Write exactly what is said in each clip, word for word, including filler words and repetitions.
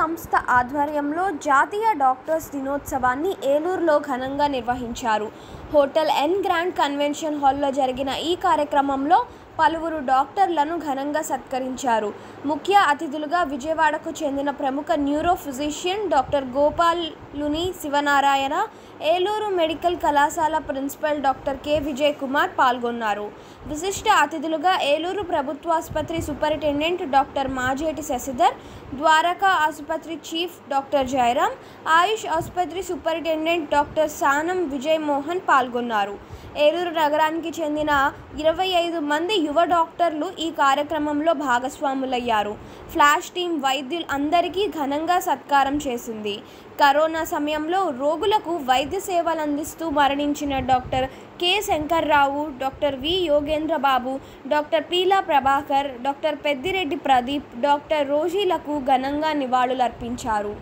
సంస్థ ఆధ్వర్యంలో జాతీయ డాక్టర్స్ దినోత్సవాన్ని ఏలూరులో ఘనంగా నిర్వహించారు. హోటల్ ఎన్ గ్రాండ్ కన్వెన్షన్ హాల్లో జరిగిన ఈ కార్యక్రమంలో పలువురు డాక్టర్లను ఘనంగా సత్కరించారు. ముఖ్య అతిథులుగా విజయవాడకు చెందిన ప్రముఖ neuro physician doctor Gopaluni Sivanarayana, Eluru medical కళాశాల principal doctor K Vijay Kumar పాల్గొన్నారు. విశిష్ట అతిథులుగా ఏలూరు ప్రభుత్వాసుపత్రి సూపరింటెండెంట్ డాక్టర్ మాజేటి శశిధర్, ద్వారకా ఆసుపత్రి చీఫ్ డాక్టర్ జయరాం, ఆయుష్ ఆసుపత్రి సూపరింటెండెంట్ డాక్టర్ సానం విజయ్ మోహన్ పాల్గొన్నారు. ఏలూరు నగరానికి చెందిన ఇరవై ఐదు మంది యువ డాక్టర్లు ఈ కార్యక్రమంలో భాగస్వాములయ్యారు. ఫ్లాష్ టీం వైద్యులు అందరికీ ఘనంగా సత్కారం చేసింది. కరోనా సమయంలో రోగులకు వైద్య సేవలు అందిస్తూ మరణించిన doctor K Shankarrao, doctor V Yogendrababu, doctor Peela Prabhakar, doctor Peddireddy Pradeep, doctor రోజీలకు ఘనంగా నివాళులర్పించారు.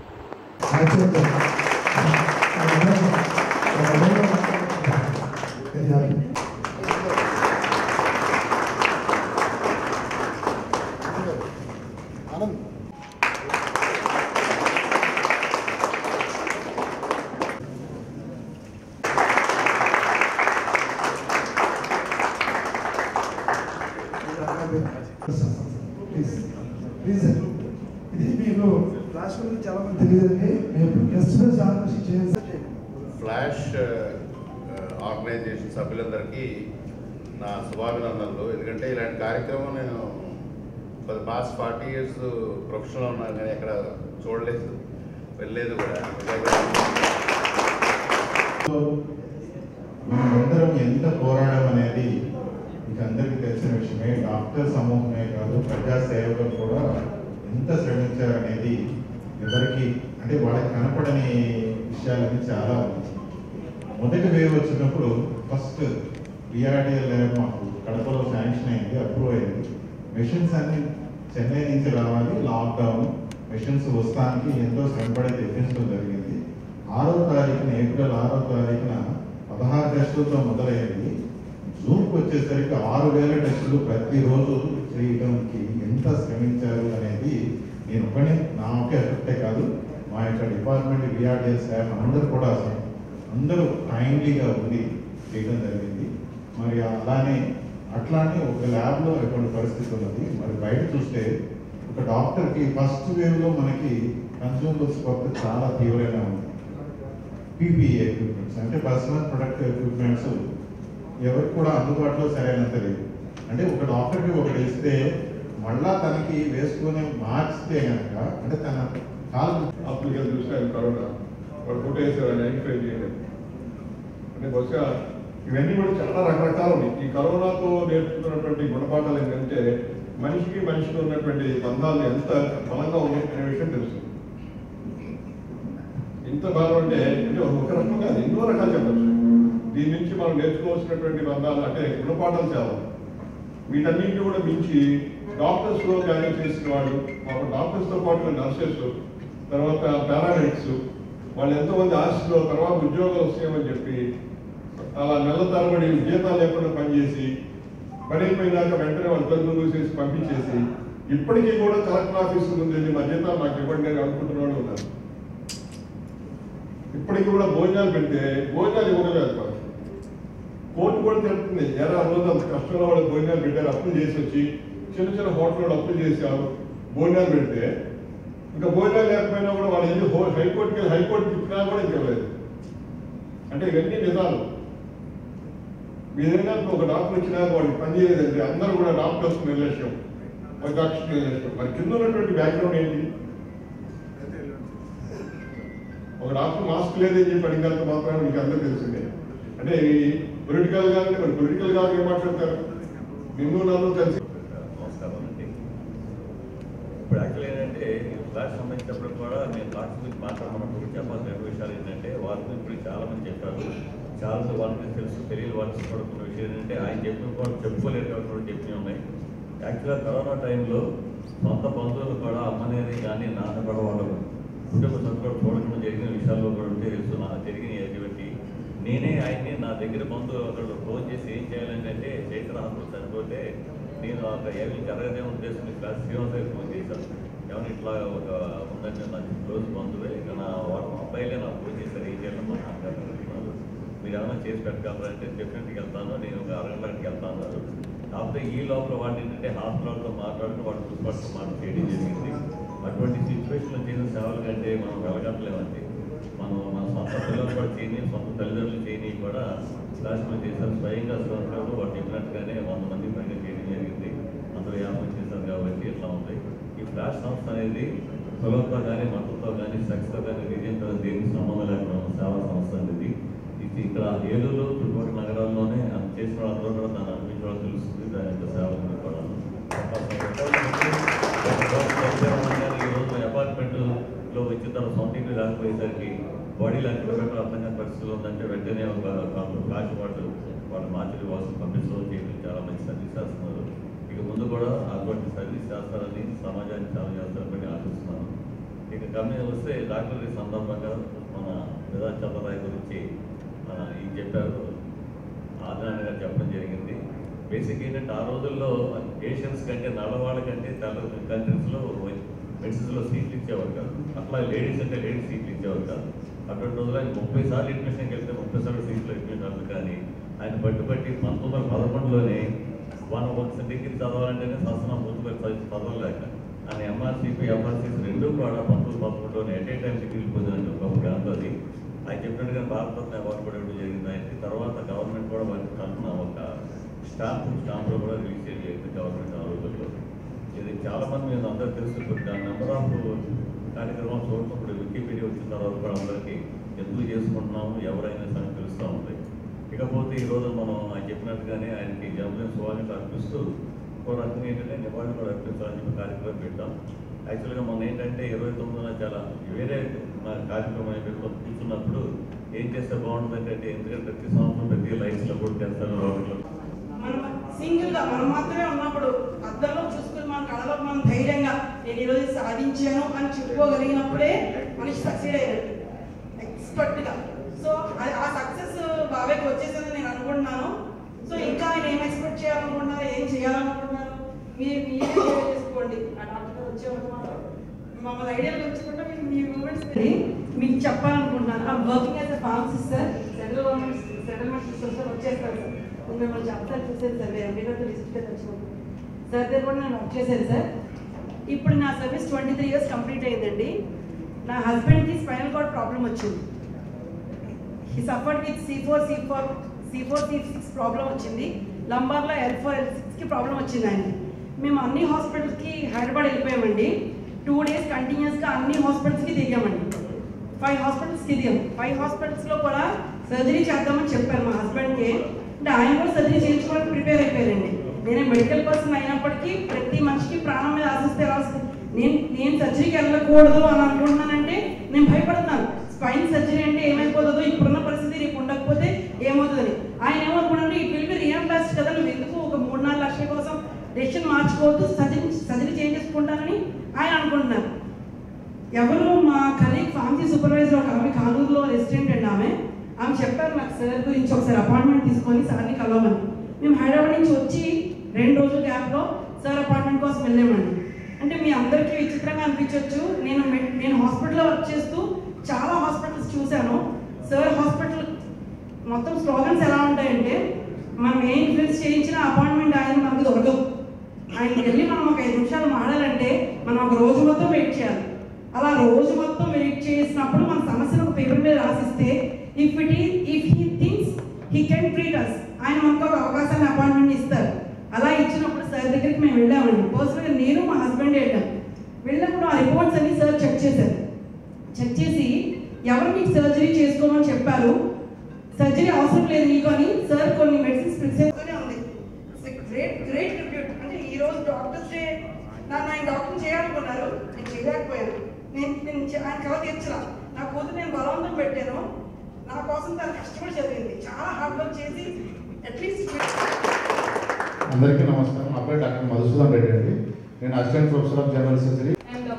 ఫ్లాష్ ఆర్గనైజేషన్ సభ్యులందరికీ నా శుభాభినందనలు. ఎందుకంటే ఇలాంటి కార్యక్రమం నేను ఫర్ పాస్ట్ ఫార్టీ ఇయర్స్ ప్రొఫెషన్లో ఉన్నాను, కానీ ఎక్కడ చూడలేదు, వెళ్ళలేదు కూడా. మేమందరం ఎంత పోరాడడం అనేది మీకు అందరికీ తెలిసిన విషయమే. డాక్టర్ సమూహమే కాదు, ప్రజా సేవకులు కూడా ఎంత శ్రమించారనేది ఎవరికి అంటే వాళ్ళకి కనపడని విషయాలన్నీ చాలా ఉంది. మొదటి వేవ్ వచ్చినప్పుడు ఫస్ట్ బిఆర్డిఎల్ ల్యాబ్ మాకు కడపలో శాంక్షన్ అయింది, అప్రూవ్ అయింది. మెషిన్స్ అన్ని చెన్నై నుంచి రావాలి, లాక్డౌన్ మెషిన్స్ వస్తానికి ఎంతో శ్రమపడి తెప్పించడం జరిగింది. ఆరో తారీఖున ఏప్రిల్ ఆరో తారీఖున పదహారు టెస్టులతో మొదలయ్యింది. జూన్కి వచ్చేసరికి ఆరు వేల టెస్టులు ప్రతిరోజు చేయడానికి ఎంత శ్రమించారు అనేది నేను ఒకనే నా ఒకే ఎఫెక్టే కాదు, మా యొక్క డిపార్ట్మెంట్ బిఆర్డిఎల్ స్టాఫ్ అందరూ కూడా అందరూ టైమ్లీగా ఉండి చేయడం జరిగింది. మరి అలానే అట్లానే ఒక ల్యాబ్లో ఎటువంటి పరిస్థితి ఉన్నది. మరి బయట చూస్తే ఒక డాక్టర్కి ఫస్ట్ వేవ్లో మనకి కన్స్యూమర్స్ కొత్త చాలా తీవ్రంగా ఉంది. పీపీఈ ఎక్విప్మెంట్స్ అంటే పర్సనల్ ప్రొడక్టివ్ ఎక్విప్మెంట్స్ ఎవరికి కూడా అందుబాటులో సరైనంత లేదు. అంటే ఒక డాక్టర్కి ఒకటి ఇస్తే మళ్ళా తనకి వేసుకునే మార్చితే కనుక అంటే తన కాలం అప్లికేషన్ చూసినారు కరోనా వాడు కొట్టేసారు అని ఐడెంటిఫై చేయడం అంటే బహుశా ఇవన్నీ కూడా చాలా రకరకాలు ఉన్నాయి. ఈ కరోనాతో నేర్చుకున్నటువంటి గుణపాఠాలు ఏంటంటే మనిషికి మనిషికి ఉన్నటువంటి బంధాలు ఎంత బలంగా ఉన్నాయి అనే విషయం తెలుస్తుంది. ఇంత బలం అంటే అంటే ఒక రకం కాదు, ఎన్నో రకాలు చెప్పచ్చు. దీని నుంచి మనం నేర్చుకోవాల్సినటువంటి బంధాలు అంటే గుణపాఠాలు చాలా. వీటన్నింటినీ కూడా మించి డాక్టర్స్లో జాయిన్ చేసిన వాళ్ళు, ఒక డాక్టర్స్తో పాటు నర్సెస్, తర్వాత పారామెడిక్స్, వాళ్ళు ఎంతోమంది ఆశలో తర్వాత ఉద్యోగాలు వస్తాయని చెప్పి అలా నెల తరబడి జీతాలు లేకుండా పనిచేసి పని అయిపోయినాక వెంటనే వాళ్ళు తలుపులు మూసేసి పంపించేసి ఇప్పటికీ కూడా కలెక్టర్ ఆఫీస్ ముందు మా జీతాలు నాకు ఇవ్వండి అని అనుకుంటున్న వాళ్ళు ఉన్నారు. ఇప్పటికీ కూడా భోజనాలు పెడితే భోజనాలు ఇవ్వలేదు. కోర్టు కూడా తెలుపుతుంది, ఎలా రోజు అంత కష్టంలో వాళ్ళు భోజనాలు పెట్టారు, అప్పులు చేసి వచ్చి చిన్న చిన్న హోటల్లో అప్పులు చేశారు, భోజనాలు పెడితే ఇంకా భోజనాలు లేకపోయినా కూడా వాళ్ళు ఎందుకు హైకోర్టుకి వెళ్ళి హైకోర్టు తిప్పినా కూడా ఇంకెవ్వలేదు. అంటే ఇవన్నీ నిజాలు. ఏదైనా ఒక డాక్టర్ వచ్చినా వాళ్ళు పనిచేయలేదంటే అందరూ కూడా డాక్టర్స్ నిర్లక్ష్యం, డాక్టర్స్ నిర్లక్ష్యం. మరి కింద ఉన్నటువంటి బ్యాక్గ్రౌండ్ ఏంటి? ఒక డాక్టర్ మాస్క్ లేదని చెప్పి అడిగినంత మాత్రం మీకు అందరూ తెలిసిందే. అంటే పొలిటికల్ గా మరి పొలిటికల్ గా ఏం మాట్లాడతారు? నిన్ను నన్ను కలిసి ఇప్పుడు యాక్చువల్ ఏంటంటే ఫ్లాష్ సంబంధించినప్పుడు కూడా నేను డాక్టర్ గురించి మాట్లాడమన్నప్పుడు చెప్పాల్సిన విషయాలు ఏంటంటే వాళ్ళ గురించి ఇప్పుడు చాలా మంది చెప్పారు. చాలా వాళ్ళకి తెలుసు, తెలియని వాళ్ళకి పడుతున్న విషయం ఏంటంటే ఆయన చెప్పిన కూడా చెప్పుకోలేరు కాబట్టి కూడా చెప్పినవి ఉన్నాయి. యాక్చువల్గా కరోనా టైంలో సొంత బంధువులు కూడా అమ్మనేది కానీ నాన్న కూడా వాళ్ళు కుటుంబ సభ్యులు చూడకుండా జరిగిన విషయాల్లో కూడా ఉంటే తెలుసు. నాకు జరిగిన ఎటువంటి నేనే ఆయన్ని నా దగ్గర బంధువు ఒకళ్ళు ఫోన్ చేసి ఏం చేయాలంటే చైత్ర హాస్పిటల్ చనిపోతే నేను ఒక ఏమి జరగదే ఉద్దేశం శ్రీనివాస ఫోన్ చేశాను. ఏమైనా ఇట్లా ఒక ఉందంటే నాకు క్లోజ్ బంధువే ఇక నా వాడు అబ్బాయిలే నాకు ఫోన్ చేశారు ఏం చేయాలి మా నాన్నగారు అంటున్నారు. మీరు ఏమైనా చేసి పెట్టగలరంటే డెఫినెట్గా వెళ్తాను, నేను ఒక అరగంటకి వెళ్తాను అన్నారు. కాకపోతే ఈ లోపల వాడిని ఏంటంటే హాస్పిటల్తో మాట్లాడుతూ వాడు చూసుకోవడం మాట చేయడం జరిగింది. అటువంటి సిచ్యువేషన్లో చేసిన సేవల కంటే మనం వెలగట్లేమండి. మనం మన సొంత పిల్లలు కూడా చేయని, సొంత తల్లిదండ్రులు చేయని కూడా క్లాసులు చేశారు. స్వయంగా సంవత్సరాలు వాడు చెప్పినట్టుగానే వంద మంది పైన చేయడం జరిగింది. అందరూ యాభై చేశారు కాబట్టి ఇట్లా ఉంది. ఈ ఫ్లాష్ సంస్థ అనేది కులంతో కానీ మతంతో కానీ సెక్స్తో కానీ రీజియన్తో దేనికి సంబంధం లేకుండా సేవా సంస్థ అనేది ఇది ఇక్కడ ఏలూరు చుట్టుపక్కల నగరాల్లోనే చేసిన వాళ్ళందరూ కూడా దాన్ని అనిపించడం తెలుస్తుంది. దాని యొక్క సేవలు కూడా ఈరోజు అపార్ట్మెంట్లో వచ్చిన తర్వాత సొంత ఇంటి రాకపోయేసరికి బాడీ లాంటి పెట్టడం అర్థం కాని పరిస్థితులు ఉందంటే వెంటనే ఒక ఫ్లాష్ వాడు వాళ్ళు మార్చి వాసు పంపించడం చేయడం చాలా మంచి సర్వీస్ చేస్తున్నారు. ఇక ముందు కూడా అటువంటి సర్వీస్ చేస్తారని సమాజానికి చాలా చేస్తారని ఆశిస్తున్నాను. ఇక గమని వస్తే డాక్టర్ ఈ సందర్భంగా మన విధాన చంద్రరాయ్ గురించి మన ఈ చెప్పారు, ఆదరణ గారు చెప్పడం జరిగింది. బేసిక్ ఏంటంటే ఆ రోజుల్లో ఏషియన్స్ కంటే నల్లవాళ్ళ కంటే తెల్ల కంట్రీస్లో మెడిసిన్స్లో సీట్లు ఇచ్చేవారు కాదు. అట్లా లేడీస్ అంటే లేడీస్ సీట్లు ఇచ్చేవారు కాదు. అటువంటి రోజులు ఆయన ముప్పై సార్లు అడ్మిషన్కి వెళ్తే ముప్పై సార్లు సీట్లు అడ్మిషన్ అవ్వదు. కానీ ఆయన బట్టి బట్టి పంతొమ్మిది వందల పదకొండులోనే వన్ ఒక డిగ్రీ చదవాలంటేనే శాసనం ముందుకు చదవలేక ఆయన ఎంఆర్సీపీ ఎంఆర్సీసీ రెండు కూడా పంతొమ్మిది పదకొండులోనే ఎట్ ఏ టైం డిగ్రీలు పొందిన ఒక గ్రాంట్ అది. ఆయన చెప్పినట్టుగా భారతరత్న అవార్డు కూడా ఇవ్వడం జరిగింది ఆయనకి. తర్వాత గవర్నమెంట్ కూడా వారికి తరఫున ఒక స్టాంప్ స్టాంప్లో కూడా రిలీజ్ చేయాలి గవర్నమెంట్ ఆ రోజుల్లో. ఇది చాలామంది మేము అందరూ తెలుసుకుంటుంది. దాని నెంబర్ ఆఫ్ కార్యక్రమాలు చూడటప్పుడు వికీపీడియా వచ్చిన తర్వాత కూడా అందరికీ ఎందుకు చేసుకుంటున్నాము ఎవరైనా సరే తెలుస్తూ ఉంటాయి. ఇకపోతే ఈరోజు మనం ఆయన చెప్పినట్టుగానే ఆయనకి జన్మదిన శుభాకాంక్షలు అర్పిస్తూ ఒక రకంగా ఏంటంటే నివాళులు కూడా అర్పించాలని చెప్పి కార్యక్రమం పెట్టాం. యాక్చువల్గా మనం ఏంటంటే ఇరవై తొమ్మిదిన చాలా వేరే కార్యక్రమం అయిపోయి కూర్చున్నప్పుడు ఏం చేస్తే బాగుంటుందంటే ఎందుకంటే ప్రతి సంవత్సరం ప్రతి లైఫ్లో కూడా చేస్తారు రోడ్లు మనం సింగిల్గా మనం మాత్రమే ఉన్నప్పుడు అద్దంలో చూసుకుని మన కళలో మనం ధైర్యంగా నేను ఈరోజు సాధించాను అని చెప్పుకోగలిగినప్పుడే మనిషి సక్సీడ్ అయ్యాడు ఎక్స్పర్ట్గా. సో ఆ సక్సెస్ బాబాయ్కి వచ్చేసిందని నేను అనుకుంటున్నాను. సో ఇంకా ఆయన ఏం ఎక్స్పెక్ట్ చేయాలనుకుంటున్నారు, ఏం చేయాలనుకుంటున్నారు మీరు మీరే షేర్ చేసుకోండి. ఆ డాక్టర్ వచ్చేవాళ్ళు మాత్రం మమ్మల్ని ఐడియాలు వచ్చుకుంటే మీరు మీ మూమెంట్స్ మీకు చెప్పాలనుకుంటున్నాను. ఆ working as a pharmacist sir, central government settlement systems వచ్చేస్తారు సార్. మిమ్మల్ని చెప్తాను చూసాను సార్, ఎంపీతో విజిట్గా తెచ్చుకుంటాను సార్. దగ్గర కూడా నేను వర్క్ చేశాను సార్. ఇప్పుడు నా service twenty three years complete అయ్యిందండి. నా హస్బెండ్కి స్పైనల్ కార్డ్ ప్రాబ్లం వచ్చింది. He suffered with C four C four C four C six problem వచ్చింది. లంబార్లో ఎల్ ఫోర్ ఎల్ సిక్స్కి ప్రాబ్లం వచ్చింది ఆయనకి. మేము అన్ని హాస్పిటల్స్కి హైదరాబాద్ వెళ్ళిపోయామండి. టూ డేస్ కంటిన్యూస్గా అన్ని హాస్పిటల్స్కి దిగామండి. ఫైవ్ హాస్పిటల్స్కి దిగాం. ఫైవ్ హాస్పిటల్స్లో కూడా సర్జరీ చేద్దామని చెప్పారు మా హస్బెండ్కి. అంటే ఆయన కూడా సర్జరీ చేయించుకోవడానికి ప్రిపేర్ అయిపోయారండి. నేను మెడికల్ పర్సన్ అయినప్పటికీ ప్రతి మనిషికి ప్రాణం మీద ఆశిస్తే రాస్తుంది. నేను నేను సర్జరీకి వెళ్ళకూడదు అని అనుకుంటున్నానంటే నేను భయపడుతున్నాను. స్పైన్ సర్జరీ అంటే ఏమైపోతుందో, ఇప్పుడున్న పరిస్థితి రేపు ఉండకపోతే ఏమవుతుందని. ఆయన ఏమనుకుంటే ఈ పిల్లలు రియంబర్స్ కదా, నువ్వు ఎందుకు ఒక మూడు నాలుగు లక్షల కోసం డెసిషన్ మార్చుకోవద్దు, సర్జరీ సర్జరీ చేంజ్ చేసుకుంటానని ఆయన అనుకుంటున్నారు. ఎవరు మా కలీగ్ ఫార్మసీ సూపర్వైజర్ ఒక ఆమె కానూరులో రెసిడెంట్ అండి. ఆమె ఆమె చెప్పారు నాకు సార్ గురించి ఒకసారి అపాయింట్మెంట్ తీసుకొని సార్ని కలవమని. మేము హైదరాబాద్ నుంచి వచ్చి రెండు రోజుల గ్యాప్లో సార్ అపాయింట్మెంట్ కోసం వెళ్ళామండి. అంటే మీ అందరికీ విచిత్రంగా అనిపించవచ్చు, నేను నేను హాస్పిటల్లో వర్క్ చేస్తూ చాలా హాస్పిటల్స్ చూశాను. సార్ హాస్పిటల్ మొత్తం స్లోగన్స్ ఎలా ఉంటాయంటే, మనం ఏ ఇన్ఫ్లుయెన్స్ చేయించినా అపాయింట్మెంట్ ఆయన మనకు దొరకదు. ఆయనకి వెళ్ళి మనం ఒక ఐదు నిమిషాలు మాడాలంటే మనం ఒక రోజు మొత్తం వెయిట్ చేయాలి. అలా రోజు మొత్తం వెయిట్ చేసినప్పుడు మన సమస్యను ఒక పేపర్ మీద రాసిస్తే if it is if he thinks he can treat us, ఆయన మనకు ఒక అవకాశాన్ని అపాయింట్మెంట్ ఇస్తారు. అలా ఇచ్చినప్పుడు సార్ దగ్గరికి మేము వెళ్ళామండి. పర్సనల్గా నేను మా హస్బెండ్ వెళ్ళాం. వెళ్ళినప్పుడు ఆ రిపోర్ట్స్ అన్ని సార్ చెక్ చేశారు. చెక్ చేసి ఎవరు మీకు సర్జరీ చేసుకోమని చెప్పారు, సర్జరీ అవసరం లేదు నీకు అని సార్ కొన్ని మెడిసిన్స్ ప్రిస్క్రైబ్తోనే ఉంది. Great great tribute. అంటే ఈరోజు డాక్టర్స్ డే నన్ను ఆయన డాక్టర్ చేయాలనుకున్నారు, నేను చేయలేకపోయాను. నేను నేను ఆయన కవ తీర్చలా. నా కూతురు నేను బలవంతం పెట్టాను. నా కోసం తను కష్టపడి చదివింది, చాలా హార్డ్ వర్క్ చేసి అట్లీస్ట్. అందరికీ నమస్కారం. నా పేరు డాక్టర్ మధుసూదన్ రెడ్డి అండి. నేను assistant professor of general surgery.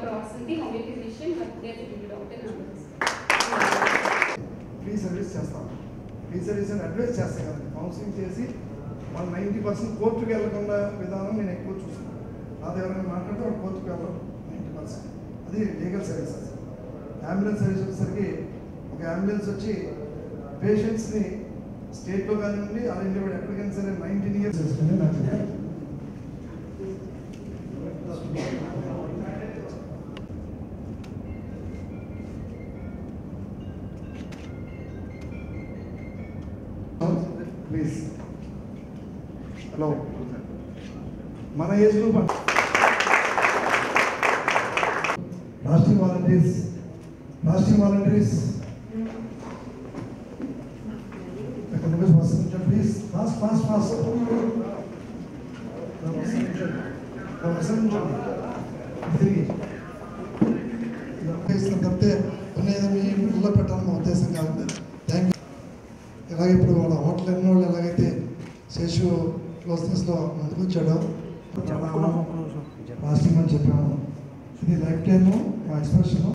Free service చేస్తాను. ఫ్రీ సర్వీస్ అని అడ్వైస్ చేస్తాను కదండి. కౌన్సిలింగ్ చేసి వాళ్ళు నైంటీ పర్సెంట్ కోర్టుకు వెళ్ళకుండా విధానం నేను ఎక్కువ చూస్తున్నాను. అది ఎవరైనా మాట్లాడితే వాళ్ళు కోర్టుకు వెళ్ళరు నైంటీ పర్సెంట్. ఇది లీగల్ సర్వీసెస్. అంబులెన్స్ సర్వీస్ వచ్చేసరికి ఒక అంబులెన్స్ వచ్చి పేషెంట్స్ని స్టేట్లో కానివ్వండి ఆల్ ఇండియా కూడా ఎక్కడికైనా సరే నైన్టీన్ ఇయర్స్ వేసుకుని నాకు ప్లీజ్. హలో, మన age group Rashtriya volunteers Rashtriya volunteers please fast fast fast తిరిగి తప్పితే అనేది మీ ఇళ్ళ పెట్టాలని మా ఉద్దేశం కాదు. Thank you. ఇలాగే ఇప్పుడు వాళ్ళ హోటల్ ఎన్నో వాళ్ళు ఎలాగైతే శేషు క్లోజ్నెస్లో ముందుకు వచ్చాడో చాలా ఫాస్టింగ్ అని చెప్పాము. ఇది లైఫ్ టైము మా ఎక్స్ప్రెషన్.